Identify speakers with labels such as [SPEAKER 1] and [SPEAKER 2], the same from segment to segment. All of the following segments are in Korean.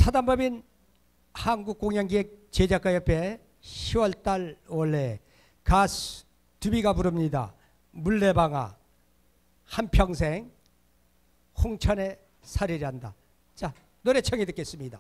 [SPEAKER 1] 사단법인 한국공연기획 제작가협회 10월달 원래 가수 두비가 부릅니다. 물레방아 한평생 홍천에 살이란다. 자, 노래 청해 듣겠습니다.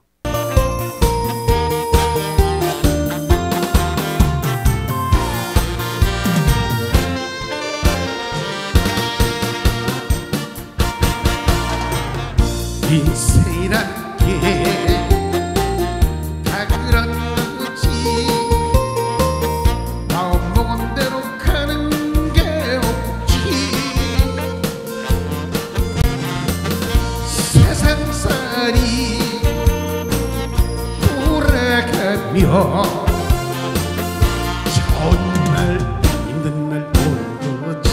[SPEAKER 2] 인생이란 게 다 그런 거지. 마음 먹은 대로 가는 게 없지. 세상살이 돌아가며 좋은 날 힘든 날 오는 거지.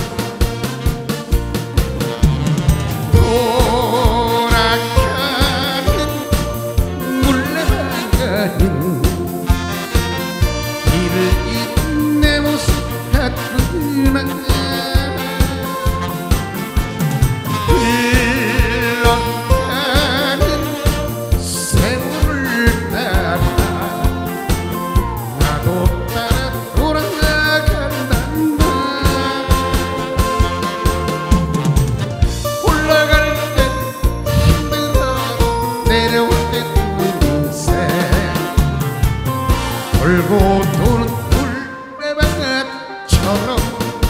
[SPEAKER 2] 돌고 도는 물레방아처럼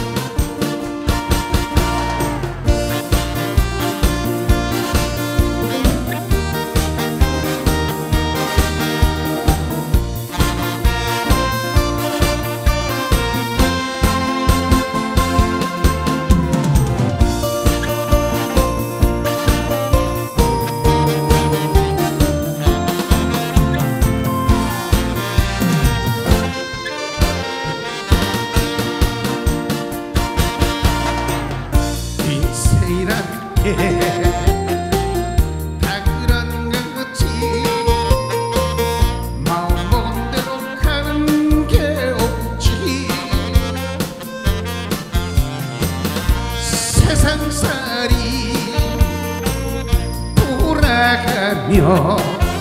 [SPEAKER 2] 다 그런 거지. 마음 먹은 대로 가는 게 없지. 세상살이 돌아가며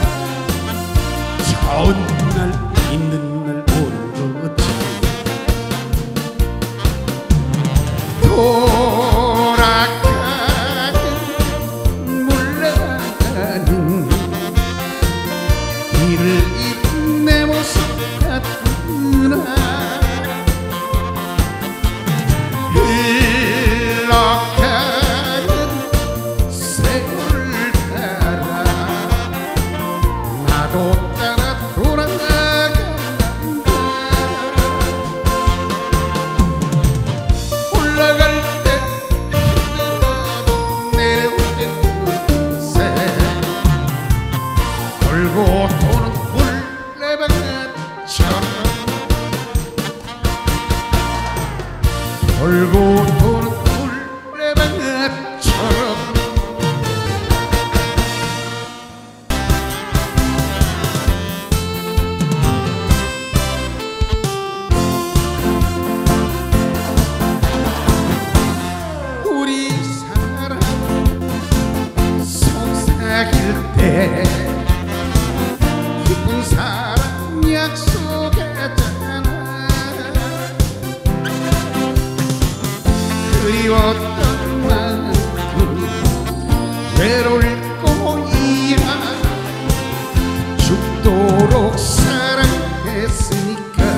[SPEAKER 2] 좋은 날 힘든 날 오는 거지. 길을 잃은 내 모습 같구나. 흘러가는 세월을 따라 나도 따라 돌아간다. 올라갈 때 힘들어도 내려올 때 새 돌고 도는 돌고 도는 물레방아처럼 우리 사랑 속삭일 때 기쁜 사랑 약속했잖아. 그리웠던 만큼 외로울 거야. 죽도록 사랑했으니까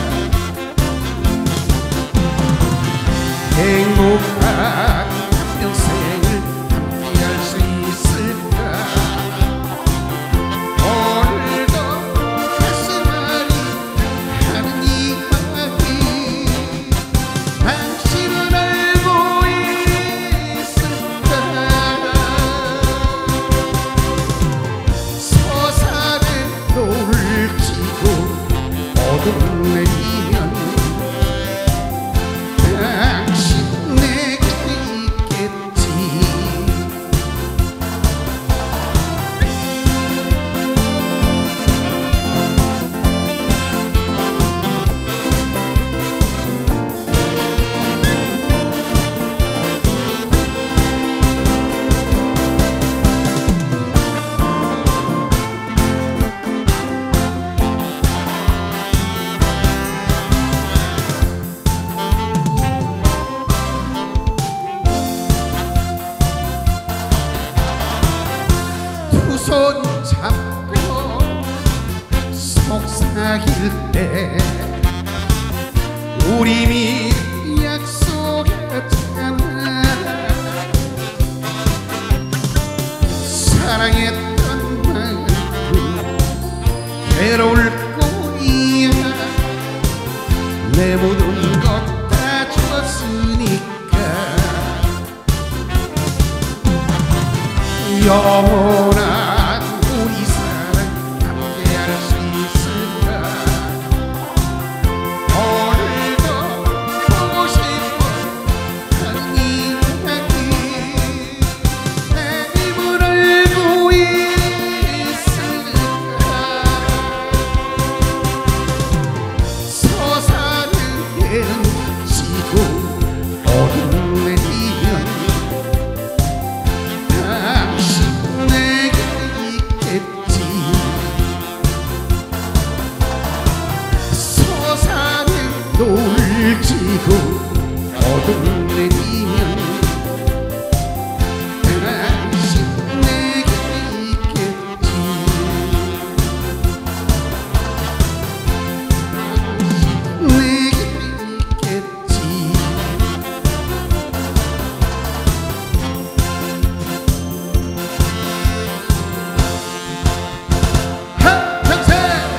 [SPEAKER 2] 행복한 평생을 함께할 수 있을까. 오늘도 가슴앓이 하는 이야기 당신은 알고 있을까. 서산에 노을 지고 어둠 내리면 당신 내게 있겠지. 손잡고 속삭일 때 우리 미리 약속했잖아. 사랑했던 만큼 괴로울 거야. 내 모든 것 다 줬으니까 영원한 우리 사랑 함께할 수 있을까. 오늘도 보고 싶어 하는 이야기 내 입을 알고 있을까. 솟아는 지고 어둠 내리면 당신 내게 있겠지. 솟아는 노을 지고 어둠 내리면 당신 내게 있겠지. 내게 있겠지. 한평생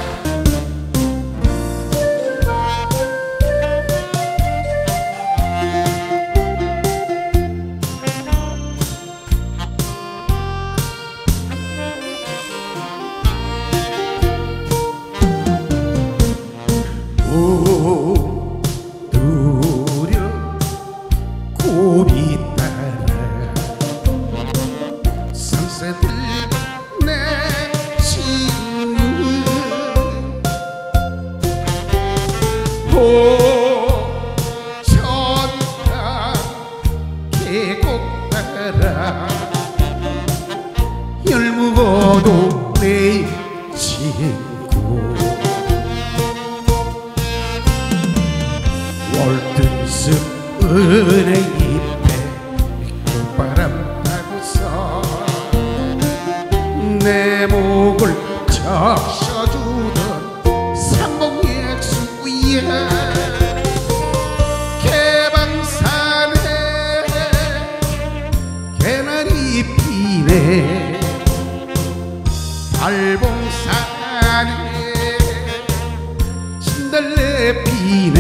[SPEAKER 2] 두려 고비 따라 산새들 내 친구 호천강 계곡 따라 열무고도 내 친구 월등습 은행 잎에 콧바람 타고서 내 목을 적셔주던 삼봉약수야. 개방산에 개나리 피네 발봉산에 진달래 피네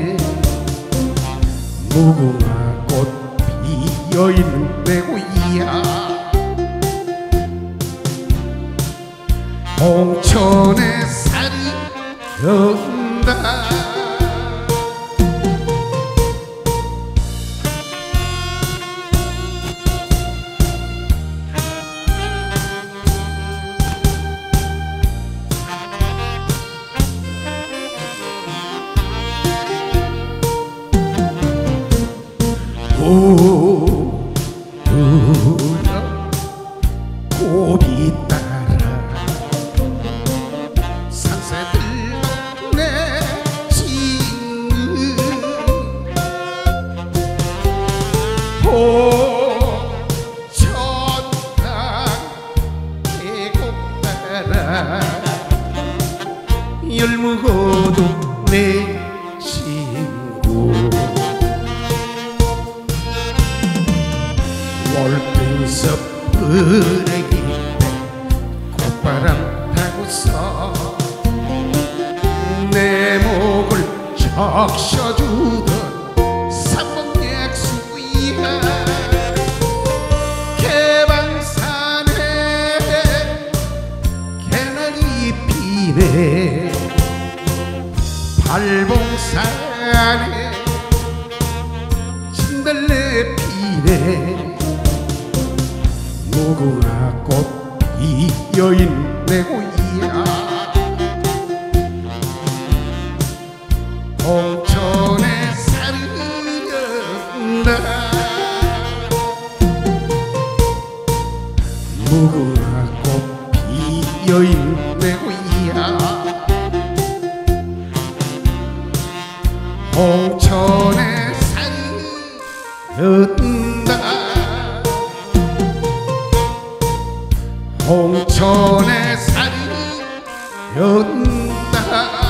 [SPEAKER 2] 무궁화 꽃 피어있는 데고야. 홍천의 살이 연다. 두려 고비 따라 산새들 내 친구 호천강 계곡 따라 열무고도 내 친구 월등섭 은행이 콧바람 타고서 내 목을 적셔주던 삼봉약수야. 개방산에 개나리 피네 발봉산에 진달래 피네 무궁화 꽃 피어있는 데고야. 홍천의 살을 연다. 무궁화 꽃 피어있는 데고야. 홍천의 살을 연다. 홍천의 살이 연다